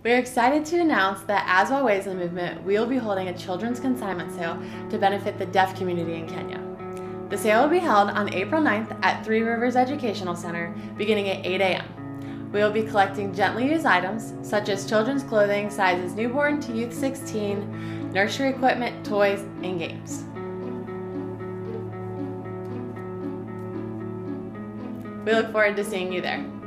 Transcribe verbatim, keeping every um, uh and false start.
We are excited to announce that as Waweza movement, we will be holding a children's consignment sale to benefit the deaf community in Kenya. The sale will be held on April ninth at Three Rivers Educational Center beginning at eight A M We will be collecting gently used items such as children's clothing sizes newborn to youth sixteen, nursery equipment, toys, and games. We look forward to seeing you there.